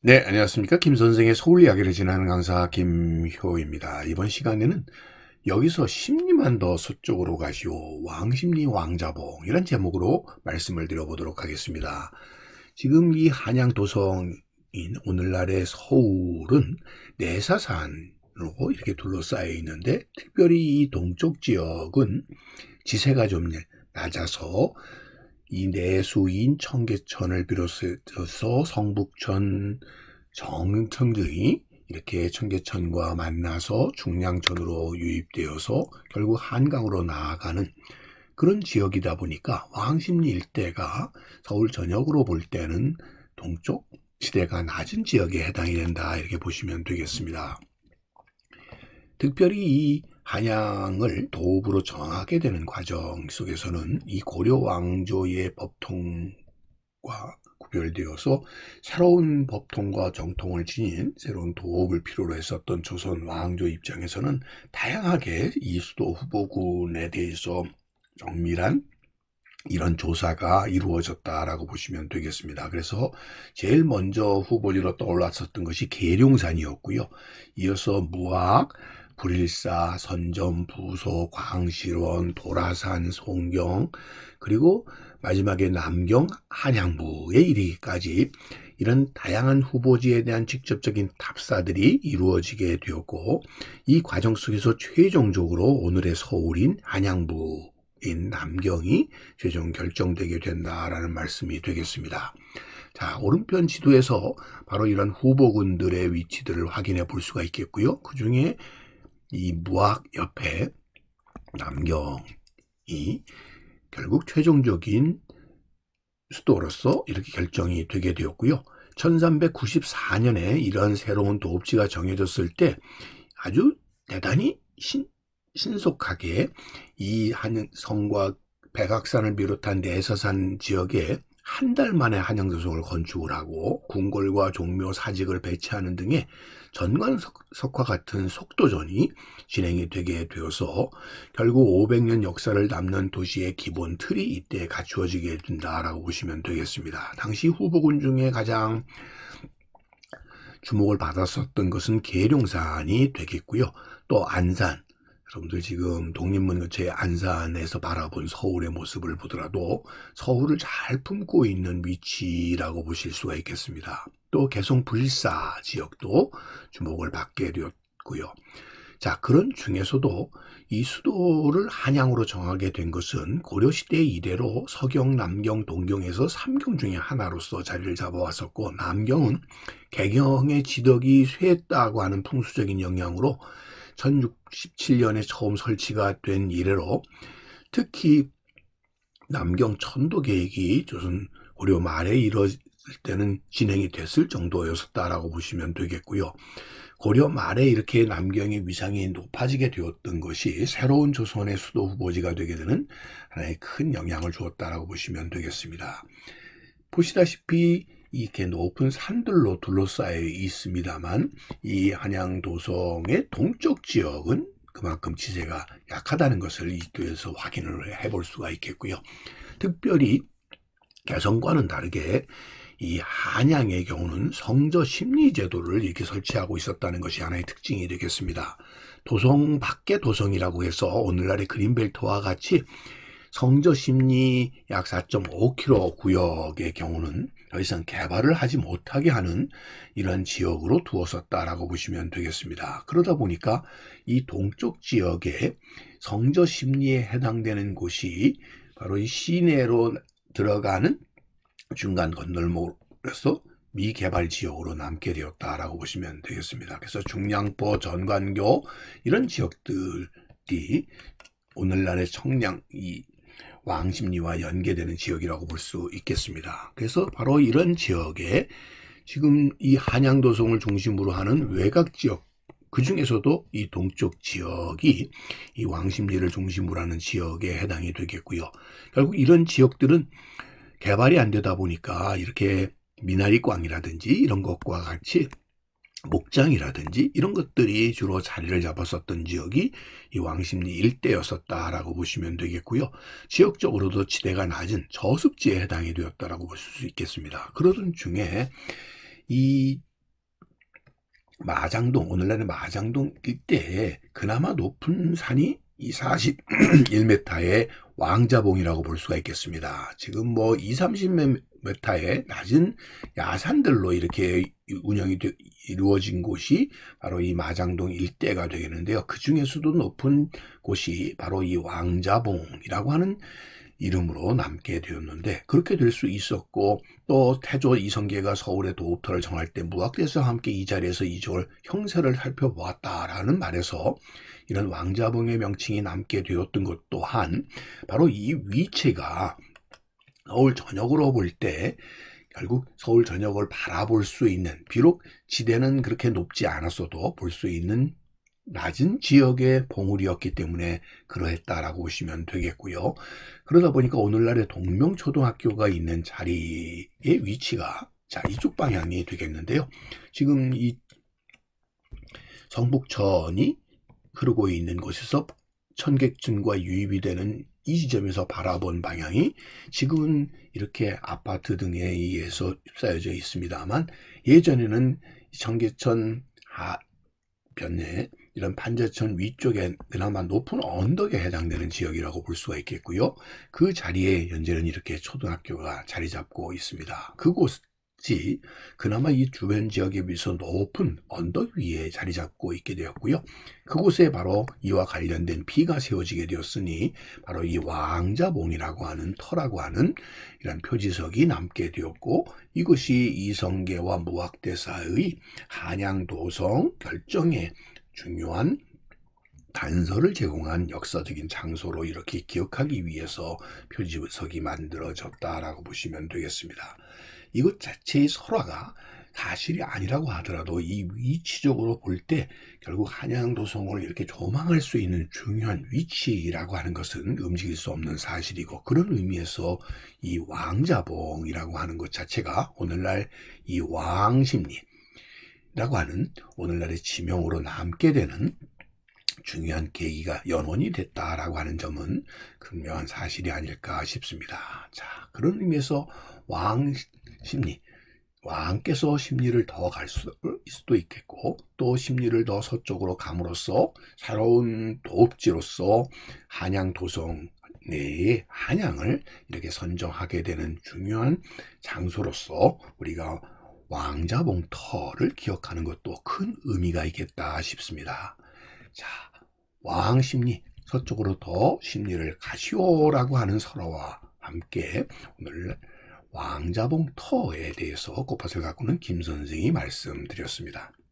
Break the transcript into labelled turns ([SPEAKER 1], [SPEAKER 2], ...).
[SPEAKER 1] 네, 안녕하십니까. 김 선생의 서울 이야기를 진행하는 강사 김효입니다. 이번 시간에는 여기서 십리만 더 서쪽으로 가시오. 왕십리 왕자봉. 이런 제목으로 말씀을 드려보도록 하겠습니다. 지금 이 한양 도성인 오늘날의 서울은 내사산으로 이렇게 둘러싸여 있는데, 특별히 이 동쪽 지역은 지세가 좀 낮아서 이 내수인 청계천을 비롯해서 성북천, 정천 등이 이렇게 청계천과 만나서 중량천으로 유입되어서 결국 한강으로 나아가는 그런 지역이다 보니까 왕십리 일대가 서울 전역으로 볼 때는 동쪽 지대가 낮은 지역에 해당이 된다, 이렇게 보시면 되겠습니다. 특별히 이 한양을 도읍으로 정하게 되는 과정 속에서는 이 고려 왕조의 법통과 구별되어서 새로운 법통과 정통을 지닌 새로운 도읍을 필요로 했었던 조선 왕조 입장에서는 다양하게 이 수도 후보군에 대해서 정밀한 이런 조사가 이루어졌다라고 보시면 되겠습니다. 그래서 제일 먼저 후보지로 떠올랐었던 것이 계룡산이었고요. 이어서 무악, 불일사, 선점, 부소, 광실원, 도라산, 송경, 그리고 마지막에 남경, 한양부에 이르기까지 이런 다양한 후보지에 대한 직접적인 답사들이 이루어지게 되었고, 이 과정 속에서 최종적으로 오늘의 서울인 한양부인 남경이 최종 결정되게 된다라는 말씀이 되겠습니다. 자, 오른편 지도에서 바로 이런 후보군들의 위치들을 확인해 볼 수가 있겠고요. 그 중에 이 무악 옆에 남경이 결국 최종적인 수도로서 이렇게 결정이 되게 되었고요. 1394년에 이런 새로운 도읍지가 정해졌을 때 아주 대단히 신속하게 이 한성과 백악산을 비롯한 내서산 지역에 한 달 만에 한양도성을 건축을 하고 궁궐과 종묘 사직을 배치하는 등의 전관석화 같은 속도전이 진행이 되게 되어서 결국 500년 역사를 담는 도시의 기본 틀이 이때 갖추어지게 된다라고 보시면 되겠습니다. 당시 후보군 중에 가장 주목을 받았었던 것은 계룡산이 되겠고요. 또 안산, 여러분들 지금 독립문 근처의 안산에서 바라본 서울의 모습을 보더라도 서울을 잘 품고 있는 위치라고 보실 수가 있겠습니다. 또 개성 불사 지역도 주목을 받게 되었고요. 자, 그런 중에서도 이 수도를 한양으로 정하게 된 것은 고려시대 이래로 서경, 남경, 동경에서 3경 중에 하나로서 자리를 잡아왔었고, 남경은 개경의 지덕이 쇠했다고 하는 풍수적인 영향으로 1067년에 처음 설치가 된 이래로 특히 남경 천도 계획이 조선 고려 말에 이루어질 때는 진행이 됐을 정도였었다라고 보시면 되겠고요. 고려 말에 이렇게 남경의 위상이 높아지게 되었던 것이 새로운 조선의 수도 후보지가 되게 되는 하나의 큰 영향을 주었다라고 보시면 되겠습니다. 보시다시피 이렇게 높은 산들로 둘러싸여 있습니다만 이 한양도성의 동쪽 지역은 그만큼 지세가 약하다는 것을 이 도에서 확인을 해볼 수가 있겠고요. 특별히 개성과는 다르게 이 한양의 경우는 성저 심리제도를 이렇게 설치하고 있었다는 것이 하나의 특징이 되겠습니다. 도성 밖의 도성이라고 해서 오늘날의 그린벨트와 같이 성저 심리 약 4.5km 구역의 경우는 더 이상 개발을 하지 못하게 하는 이런 지역으로 두었었다라고 보시면 되겠습니다. 그러다 보니까 이 동쪽 지역의 성저 심리에 해당되는 곳이 바로 이 시내로 들어가는 중간 건널목으로서 미개발 지역으로 남게 되었다라고 보시면 되겠습니다. 그래서 중량포, 전관교 이런 지역들이 오늘날의 청량 이 왕십리와 연계되는 지역이라고 볼 수 있겠습니다. 그래서 바로 이런 지역에 지금 이 한양도성을 중심으로 하는 외곽 지역, 그 중에서도 이 동쪽 지역이 이 왕십리를 중심으로 하는 지역에 해당이 되겠고요. 결국 이런 지역들은 개발이 안 되다 보니까 이렇게 미나리광이라든지 이런 것과 같이 목장이라든지 이런 것들이 주로 자리를 잡았었던 지역이 이 왕십리 일대였었다라고 보시면 되겠고요. 지역적으로도 지대가 낮은 저습지에 해당이 되었다라고 볼 수 있겠습니다. 그러던 중에 이 마장동, 오늘날의 마장동 일대에 그나마 높은 산이 이 41m의 왕자봉이라고 볼 수가 있겠습니다. 지금 뭐 20, 30m의 낮은 야산들로 이렇게 운영이 이루어진 곳이 바로 이 마장동 일대가 되겠는데요. 그 중에서도 높은 곳이 바로 이 왕자봉이라고 하는 이름으로 남게 되었는데, 그렇게 될 수 있었고, 또 태조 이성계가 서울의 도읍터를 정할 때 무학대사와 함께 이 자리에서 이적을 형세를 살펴보았다라는 말에서 이런 왕자봉의 명칭이 남게 되었던 것 또한 바로 이 위치가 서울 전역으로 볼 때 결국 서울 전역을 바라볼 수 있는, 비록 지대는 그렇게 높지 않았어도 볼 수 있는 낮은 지역의 봉우리였기 때문에 그러했다라고 보시면 되겠고요. 그러다 보니까 오늘날의 동명초등학교가 있는 자리의 위치가 자 이쪽 방향이 되겠는데요. 지금 이 성북천이 흐르고 있는 곳에서 천객천과 유입이 되는 이 지점에서 바라본 방향이 지금은 이렇게 아파트 등에 의해서 휩싸여져 있습니다만, 예전에는 청계천 하변에 이런 판자천 위쪽에 그나마 높은 언덕에 해당되는 지역이라고 볼 수가 있겠고요. 그 자리에 현재는 이렇게 초등학교가 자리 잡고 있습니다. 그곳이 그나마 이 주변 지역에 비해서 높은 언덕 위에 자리 잡고 있게 되었고요. 그곳에 바로 이와 관련된 비가 세워지게 되었으니 바로 이 왕자봉이라고 하는 터라고 하는 이런 표지석이 남게 되었고, 이것이 이성계와 무학대사의 한양도성 결정에 중요한 단서를 제공한 역사적인 장소로 이렇게 기억하기 위해서 표지석이 만들어졌다라고 보시면 되겠습니다. 이것 자체의 설화가 사실이 아니라고 하더라도 이 위치적으로 볼 때 결국 한양도성을 이렇게 조망할 수 있는 중요한 위치라고 하는 것은 움직일 수 없는 사실이고, 그런 의미에서 이 왕자봉이라고 하는 것 자체가 오늘날 이 왕십리라고 하는 오늘날의 지명으로 남게 되는 중요한 계기가 연원이 됐다라고 하는 점은 분명한 사실이 아닐까 싶습니다. 자, 그런 의미에서 왕십리, 왕께서 십리를 더 갈 수도 있겠고, 또 십리를 더 서쪽으로 감으로써 새로운 도읍지로서 한양도성 내의 한양을 이렇게 선정하게 되는 중요한 장소로서 우리가 왕자봉터를 기억하는 것도 큰 의미가 있겠다 싶습니다. 자, 왕십리, 서쪽으로 더 십리를 가시오라고 하는 설화와 함께 오늘 왕자봉터에 대해서 꽃밭을 가꾸는 김 선생이 말씀드렸습니다.